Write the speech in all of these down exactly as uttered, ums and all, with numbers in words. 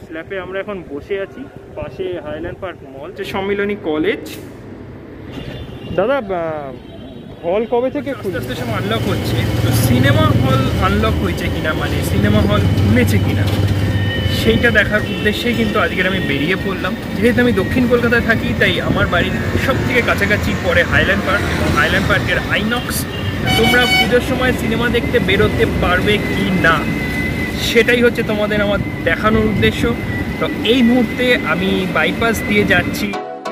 স্ল্যাপে আমরা এখন বসে আছি, পাশে হাইল্যান্ড পার্ক মল, যে সম্মিলনী কলেজ। দাদা হল কবে থেকে আস্তে আস্তে সব আনলক হচ্ছে, তো সিনেমা হল আনলক হয়েছে কিনা, মানে সিনেমা হল খুলেছে কিনা সেইটা দেখার উদ্দেশ্যেই কিন্তু আজকের আমি বেরিয়ে পড়লাম। যেহেতু আমি দক্ষিণ কলকাতায় থাকি, তাই আমার বাড়ির সব থেকে কাছাকাছি পড়ে হাইল্যান্ড পার্ক, এবং হাইল্যান্ড পার্কের আইনক্স। তোমরা পুজোর সময় সিনেমা দেখতে বেরোতে পারবে কি না সেটাই হচ্ছে তোমাদের আমার দেখানোর উদ্দেশ্য। তো এই মুহূর্তে আমি বাইপাস দিয়ে যাচ্ছি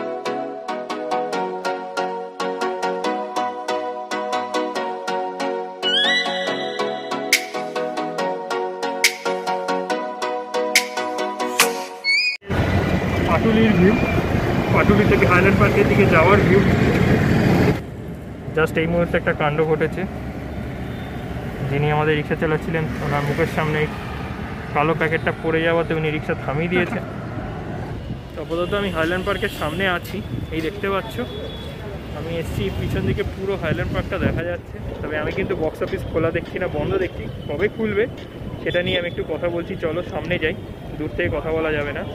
পাটুলির ভিউ, পাটুলি থেকে হাইল্যান্ড পার্কের দিকে যাওয়ার ভিউ। জাস্ট এই মুহূর্তে একটা কাণ্ড ঘটেছে, যিনি আমাদের রিক্সা চালাচ্ছিলেন ওনার মুখের সামনে কালো প্যাকেটটা পড়ে যাওয়াতে উনি রিক্সা থামিয়ে দিয়েছে। আপাতত আমি হাইল্যান্ড পার্কের সামনে আছি, এই দেখতে পাচ্ছ আমি এসছি, পিছন দিকে পুরো হাইল্যান্ড পার্কটা দেখা যাচ্ছে। তবে আমি কিন্তু বক্স অফিস খোলা দেখছি না, বন্ধ দেখছি। কবে খুলবে সেটা নিয়ে আমি একটু কথা বলছি, চলো সামনে যাই, দূর থেকে কথা বলা যাবে না।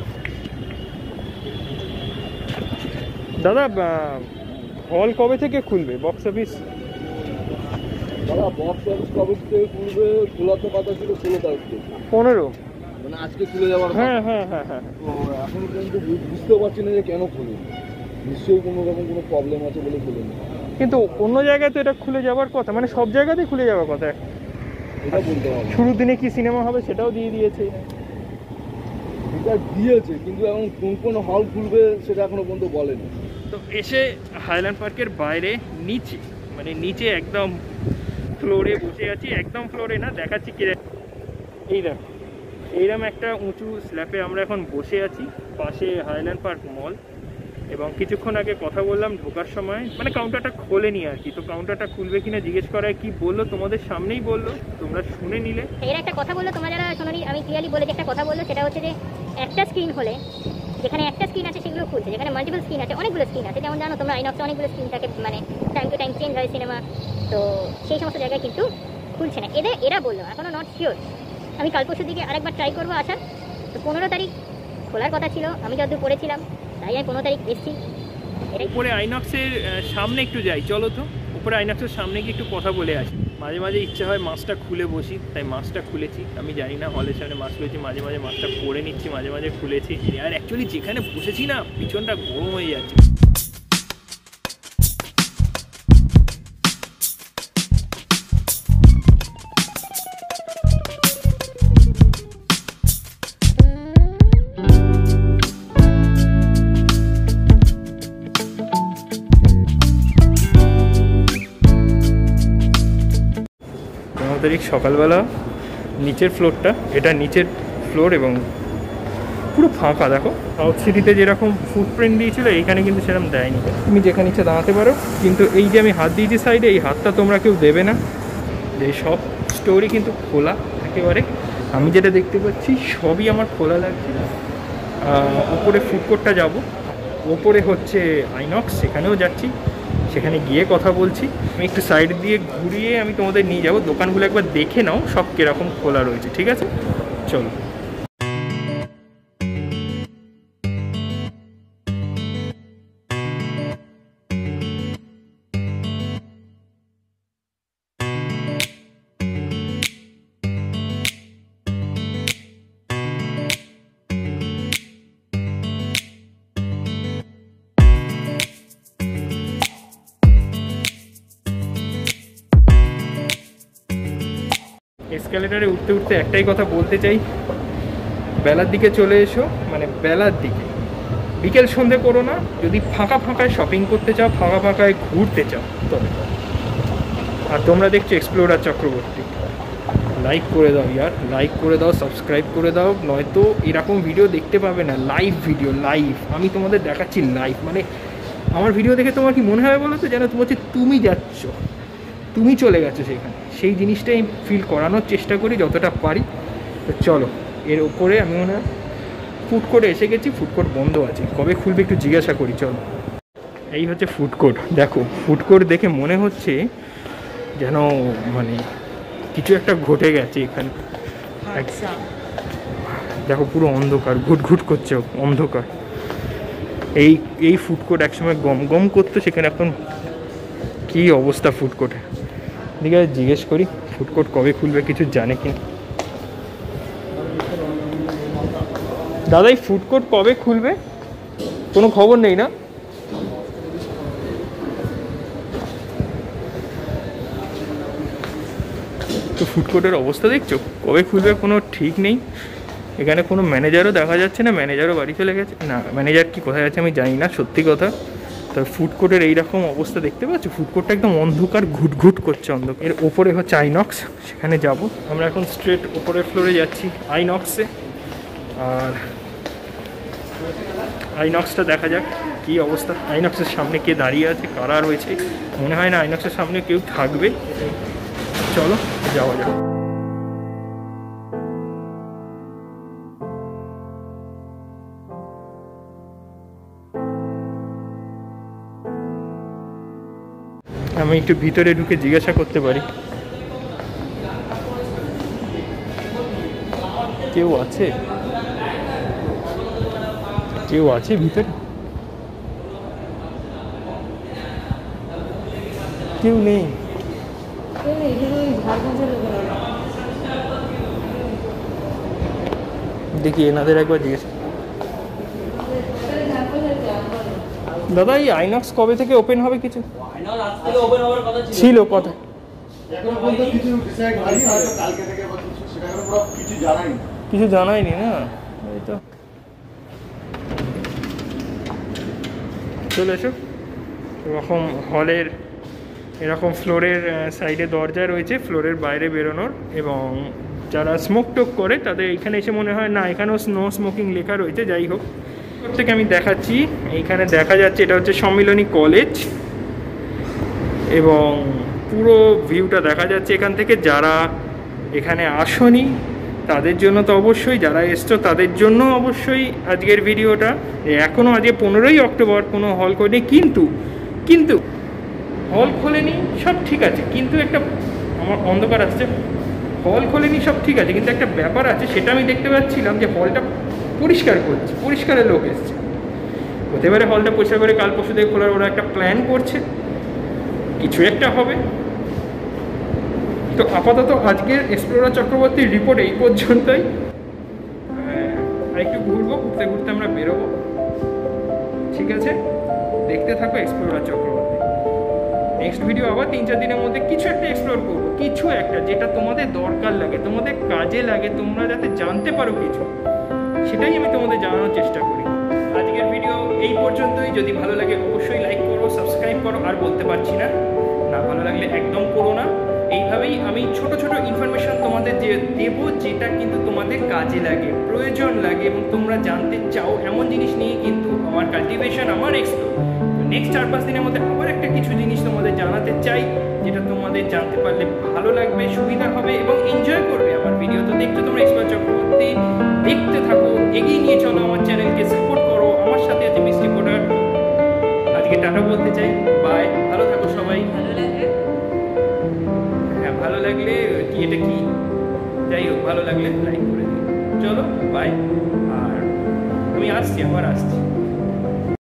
দাদা হল কবে থেকে খুলবে, বক্স অফিস? দাদা বক্স অফিস কবে থেকে খুলবে, খোলা তো কথা ছিল ষোলো তারিখ থেকে, পনেরো মানে আজকে খুলে যাওয়ার। হ্যাঁ হ্যাঁ হ্যাঁ হ্যাঁ তো এখন কিন্তু বুঝতে পারছি না যে কেন খুলে, নিশ্চয়ই কোনো রকম কোনো প্রবলেম আছে বলে খুলে না। কিন্তু অন্য জায়গায় তো এটা খুলে যাওয়ার কথা, মানে সব জায়গাতেই খুলে যাওয়ার কথা। এটা বলতে হবে শুরুর দিনে কি সিনেমা হবে সেটাও দিয়ে দিয়েছে। এটা দিয়েছে কিন্তু এখন কোন কোন হল খুলবে সেটা এখনো পর্যন্ত বলেনি। তো এসে হাইল্যান্ড পার্কের বাইরে নিচে, মানে নিচে একদম ফ্লোরে বসে আছি, একদম ফ্লোরে না, দেখাচ্ছি কি। এই দেখো এইরকম একটা উঁচু স্ল্যাপে আমরা এখন বসে আছি, পাশে হাইল্যান্ড পার্ক মল। এবং কিছুক্ষণ আগে কথা বললাম ঢোকার সময়, মানে কাউন্টারটা খোলেনি আর কি, তো কাউন্টারটা খুলবে কিনা জিজ্ঞেস করায় কি বললো তোমাদের সামনেই বললো, তোমরা শুনে নিলে। এর একটা কথা বললো, তোমরা যারা শোনোনি আমি ক্লিয়ারলি বলে যে একটা কথা বললো, সেটা হচ্ছে যে একটা স্ক্রিন হলে, যেখানে একটা স্ক্রিন আছে সেগুলো খুলছে, যেখানে মাল্টিপল স্ক্রিন আছে অনেকগুলো স্ক্রিন আছে, যেমন জানো তোমরা আইনক্সে অনেকগুলো স্ক্রিন থাকে, মানে টাইম টু টাইম চেঞ্জ হয় সিনেমা, তো সেই সমস্ত জায়গায় কিন্তু খুলছে না। এদের এরা বললো, এখনও নট শিওর। আমি কাল পরশুর দিকে আরেকবার ট্রাই করবো আসার। তো পনেরো তারিখ খোলার কথা ছিল, আমি যতদূর পড়েছিলাম, তাই আমি পনেরো তারিখ এসেছি। উপরে আইনক্সের সামনে একটু যাই, চলো তো উপরে আইনক্সের সামনে গিয়ে একটু কথা বলে আসি। মাঝে মাঝে ইচ্ছা হয় মাছটা খুলে বসি, তাই মাছটা খুলেছি। আমি জানি না হলের সামনে মাছ খুলেছি, মাঝে মাঝে মাছটা পরে নিচ্ছি, মাঝে মাঝে খুলেছি। আর অ্যাকচুয়ালি যেখানে বসেছি না, পিছনটা গরম হয়ে যাচ্ছে। তারিখ সকালবেলা নিচের ফ্লোরটা, এটা নিচের ফ্লোর এবং পুরো ফাঁকা। দেখো সাউথ সিটিতে যেরকম ফুটপ্রিন্ট দিয়েছিল এইখানে কিন্তু সেরকম দেয়নি। তুমি যেখানে ইচ্ছে দাঁড়াতে পারো, কিন্তু এই যে আমি হাত দিয়েছি সাইডে, এই হাতটা তোমরা কেউ দেবে না। এই সব স্টোরি কিন্তু খোলা একেবারে, আমি যেটা দেখতে পাচ্ছি সবই আমার খোলা লাগছে। উপরে ফুড কোর্টটা যাব, ওপরে হচ্ছে আইনক্স, সেখানেও যাচ্ছি, সেখানে গিয়ে কথা বলছি। আমি একটু সাইড দিয়ে ঘুরিয়ে আমি তোমাদের নিয়ে যাবো, দোকানগুলো একবার দেখে নাও সব কীরকম খোলা রয়েছে, ঠিক আছে? চলো। এসকালেটারে উঠতে উঠতে একটাই কথা বলতে চাই, বেলার দিকে চলে এসো, মানে বেলার দিকে, বিকেল সন্ধে করো না। যদি ফাঁকা ফাঁকায় শপিং করতে চাও, ফাঁকা ফাঁকায় ঘুরতে চাও তবে। আর তোমরা দেখছো এক্সপ্লোরার চক্রবর্তী, লাইক করে দাও ইয়ার, লাইক করে দাও, সাবস্ক্রাইব করে দাও, নয়তো এরকম ভিডিও দেখতে পাবে না। লাইভ ভিডিও, লাইভ আমি তোমাদের দেখাচ্ছি লাইভ। মানে আমার ভিডিও দেখে তোমার কি মনে হয় বলো তো, যেন তোমার হচ্ছে তুমি যাচ্ছ, তুমি চলে গেছো সেখানে, সেই জিনিসটাই ফিল করানোর চেষ্টা করি যতটা পারি। তো চলো, এর ওপরে আমি মনে হয় ফুড কোর্টে এসে গেছি, ফুড কোর্ট বন্ধ আছে, কবে খুলবে একটু জিজ্ঞাসা করি। চলো, এই হচ্ছে ফুড কোর্ট। দেখো ফুড কোর্ট দেখে মনে হচ্ছে যেন মানে কিছু একটা ঘটে গেছে এখানে। দেখো পুরো অন্ধকার, ঘুট ঘুট করছে অন্ধকার। এই এই ফুড কোর্ট একসময় গম গম করতো, সেখানে এখন কী অবস্থা ফুড কোর্টে। ঠিক আছে, জিজ্ঞেস করি ফুড কোর্ট কবে খুলবে, কিছু জানে কি দাদা? এই ফুড কোর্ট কবে খুলবে, কোনো খবর নেই না? তো ফুড কোর্টের অবস্থা দেখছো, কবে খুলবে কোনো ঠিক নেই। এখানে কোনো ম্যানেজারও দেখা যাচ্ছে না, ম্যানেজারও বাড়ি চলে গেছে। না, ম্যানেজার কি কোথায় আছে আমি জানি না, সত্যি কথা। তো ফুড কোর্টের এইরকম অবস্থা দেখতে পাচ্ছ, ফুড কোর্টটা একদম অন্ধকার, ঘুটঘুট করছে অন্ধকার। এর ওপরে হচ্ছে আইনক্স, সেখানে যাব আমরা এখন। স্ট্রেট ওপরের ফ্লোরে যাচ্ছি আইনক্সে। আর আইনক্সটা দেখা যাক কী অবস্থা। আইনক্সের সামনে কে দাঁড়িয়ে আছে, কারা রয়েছে, মনে হয় না আইনক্সের সামনে কেউ থাকবে। চলো যাওয়া যাক। আমি একটু ভিতরে ঢুকে জিজ্ঞাসা করতে পারি, কেউ আছে? কেউ আছে ভিতরে? কেউ নেই। দেখি এনাদের একবার জিজ্ঞেস। দাদা এই আইনক্স কবে থেকে ওপেন হবে কিছু ছিল কথা? কিছু জানায়নি না, এই তো। চলে এসো। এরকম হলের এরকম ফ্লোরের সাইডে দরজা রয়েছে ফ্লোরের বাইরে বেরোনোর, এবং যারা স্মোক টোক করে তাদের এখানে এসে মনে হয় না, এখানেও নো স্মোকিং লেখা রয়েছে। যাই হোক, থেকে আমি দেখাচ্ছি। এইখানে দেখা যাচ্ছে এটা হচ্ছে সম্মিলনী কলেজ, এবং পুরো ভিউটা দেখা যাচ্ছে এখান থেকে। যারা এখানে আসনি তাদের জন্য তো অবশ্যই, যারা এসছো তাদের জন্য অবশ্যই আজকের ভিডিওটা। এখনও আজকে পনেরোই অক্টোবর, কোনো হল করেনি, কিন্তু কিন্তু হল খোলেনি সব ঠিক আছে, কিন্তু একটা আমার অন্ধকার আসছে, হল খোলেনি সব ঠিক আছে, কিন্তু একটা ব্যাপার আছে, সেটা আমি দেখতে পাচ্ছিলাম যে হলটা পরিষ্কার করছে, পরিষ্কারের লোক এসছে। হতে পারে হলটা পরিষ্কার করে কাল পরশু থেকে খোলার ওরা একটা প্ল্যান করছে, কিছু একটা হবে। তো আপাতত আজকের এক্সপ্লোরার চক্রবর্তীর রিপোর্ট এই পর্যন্তই। আর একটু ঘুরবো, ঘুরতে ঘুরতে আমরা বেরোবো। ঠিক আছে, দেখতে থাকো এক্সপ্লোরার চক্রবর্তী। নেক্সট ভিডিও আবার তিন চার দিনের মধ্যে কিছু একটা এক্সপ্লোর করবো, কিছু একটা যেটা তোমাদের দরকার লাগে, তোমাদের কাজে লাগে, তোমরা যাতে জানতে পারো কিছু, সেটাই আমি তোমাদের জানানোর চেষ্টা করি। আজকের ভিডিও এই পর্যন্তই। যদি ভালো লাগে অবশ্যই লাইক করো, সাবস্ক্রাইব করো। আর বলতে পারছি না, না ভালো লাগলে একদম করো না। এইভাবেই আমি ছোট ছোট ইনফরমেশন তোমাদের যে দেবো, যেটা কিন্তু তোমাদের কাজে লাগে, প্রয়োজন লাগে, এবং তোমরা জানতে চাও এমন জিনিস নিয়ে কিন্তু আমার কাল্টিভেশন, আমার এক্সপ্লোর। নেক্সট চার পাঁচ দিনের মধ্যে আবার একটা কিছু জিনিস তোমাদের জানাতে চাই, যেটা তোমাদের জানতে পারলে ভালো লাগবে, সুবিধা হবে এবং এনজয় করবে আমার ভিডিও। তো দেখছো তোমরা এক্সপ্লোর চক্রবর্তী, দেখতে থাকো, এগিয়ে নিয়ে চলো আমার চ্যানেলকে, সাপোর্ট করো। আমার সাথে আছে মিস রিপোর্টার। আজকে টাটা বলতে চাই, বাই, ভালো থাকো সবাই। ভালো লাগে, হ্যাঁ ভালো লাগলে কি, এটা কি, যাই হোক, ভালো লাগলে লাইক করে দিই। চলো বাই। আর আমি আসছি, আবার আসছি।